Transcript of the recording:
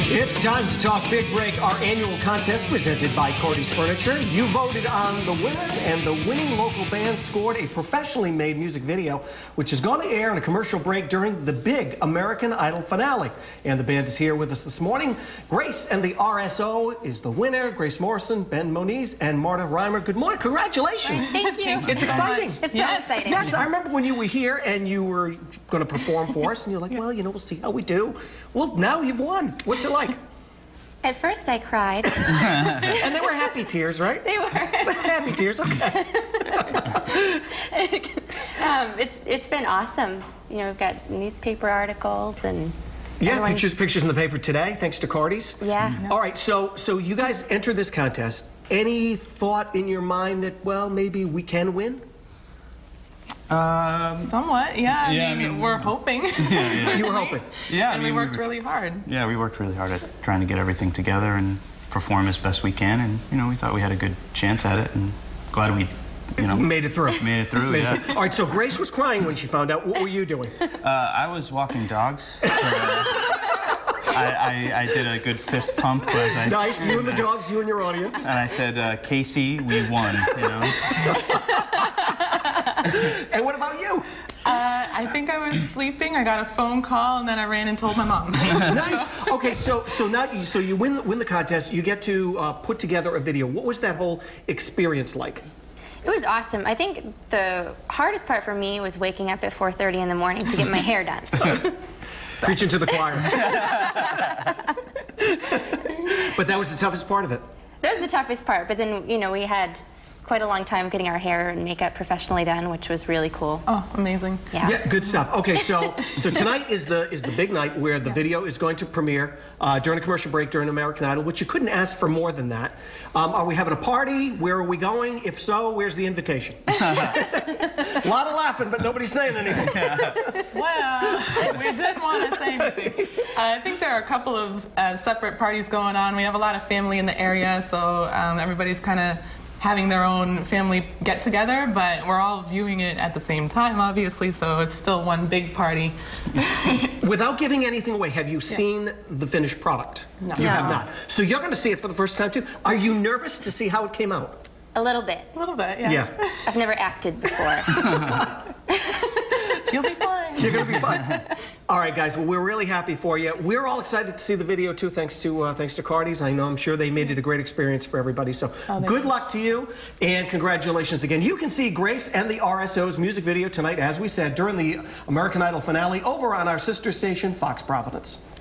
It's time to talk Big Break, our annual contest presented by Cordy's Furniture. You voted on the winner, and the winning local band scored a professionally made music video, which is going to air in a commercial break during the big American Idol finale. And the band is here with us this morning. Grace and the RSO is the winner. Grace Morrison, Ben Moniz, and Marta Reimer. Good morning. Congratulations. Thank you. It's exciting. It's so exciting. Yes, I remember when you were here and you were going to perform for us, and you're like, well, you know, we'll see how we do. Well, now you've won. What's it like? At first I cried. And they were happy tears, right? They were. Happy tears, okay. It's been awesome. You know, we've got newspaper articles and yeah, pictures in the paper today, thanks to Cordy's. Yeah. All right, so you guys entered this contest. Any thought in your mind that, well, maybe we can win? Somewhat, yeah. I mean, we're hoping. Yeah. You were hoping. Yeah, and we worked really hard. Yeah, we worked really hard at trying to get everything together and perform as best we can, and you know, we thought we had a good chance at it, and glad we, you know, made it through. Yeah. All right, so Grace was crying when she found out. What were you doing? I was walking dogs. I did a good fist pump. Nice, you and the dogs, you and your audience. And I said, Casey, we won, you know. And what about you? I think I was sleeping. I got a phone call, and then I ran and told my mom. Nice. Okay, so now you win the contest. You get to put together a video. What was that whole experience like? It was awesome. I think the hardest part for me was waking up at 4:30 in the morning to get my hair done. Preaching to the choir. But that was the toughest part of it. That was the toughest part, but then, you know, we had quite a long time getting our hair and makeup professionally done, which was really cool. Oh, amazing. Yeah. Yeah, good stuff. Okay, so tonight is the big night where the video is going to premiere during a commercial break during American Idol, which you couldn't ask for more than that. Are we having a party? Where are we going? If so, where's the invitation? A lot of laughing, but nobody's saying anything. Well, we did want to say anything. I think there are a couple of separate parties going on. We have a lot of family in the area, so everybody's kind of having their own family get-together, but we're all viewing it at the same time, obviously, so it's still one big party. Without giving anything away, have you seen the finished product? No. You have not. So you're going to see it for the first time, too. Are you nervous to see how it came out? A little bit. A little bit, yeah. Yeah. I've never acted before. You'll be fine. You're going to be fine. All right, guys. Well, we're really happy for you. We're all excited to see the video too, thanks to Cordy's. I'm sure they made it a great experience for everybody. So good luck to you, and congratulations again. You can see Grace and the RSO's music video tonight, as we said, during the American Idol finale over on our sister station, Fox Providence.